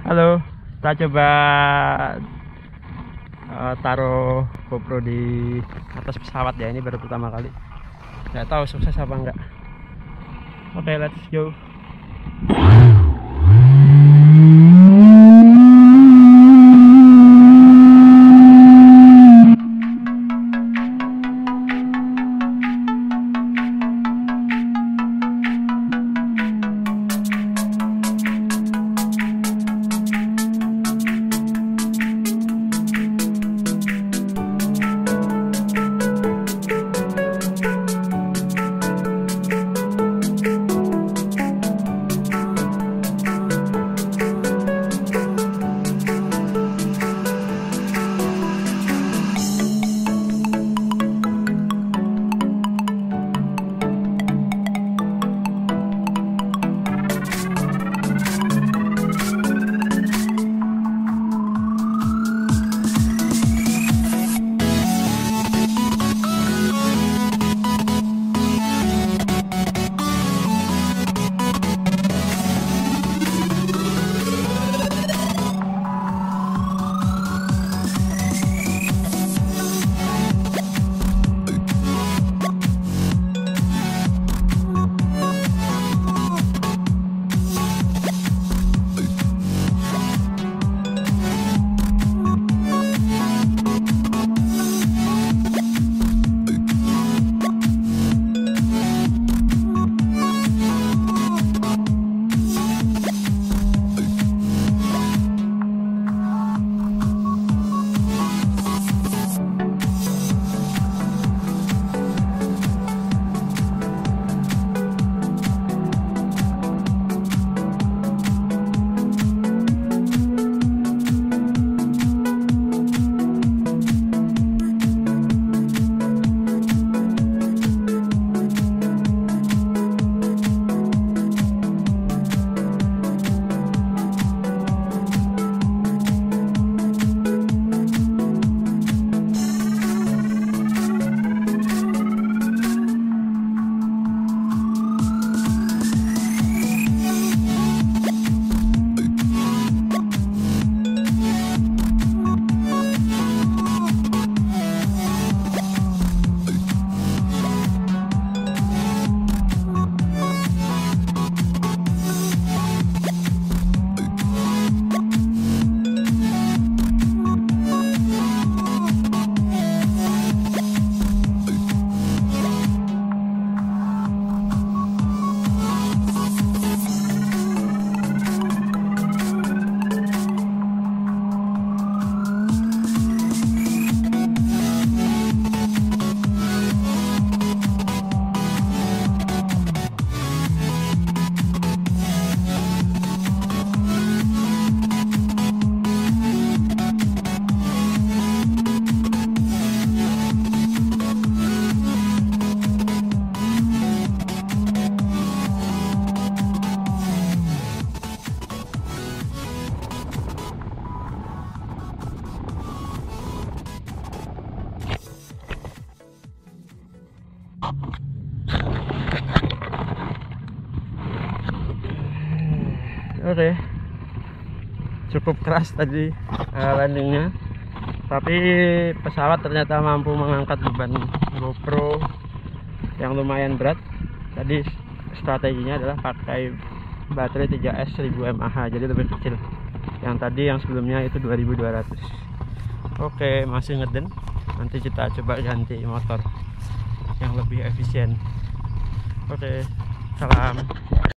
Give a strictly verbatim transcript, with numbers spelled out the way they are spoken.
Halo, kita coba uh, taruh GoPro di atas pesawat ya. Ini baru pertama kali. Nggak tahu sukses apa enggak. Oke, okay, let's go. Oke, cukup keras tadi uh, landingnya, tapi pesawat ternyata mampu mengangkat beban GoPro yang lumayan berat. Tadi strateginya adalah pakai baterai tiga S seribu mAh, jadi lebih kecil. Yang tadi yang sebelumnya itu dua ribu dua ratus. Oke, masih ngeden. Nanti kita coba ganti motor yang lebih efisien. Oke, salam.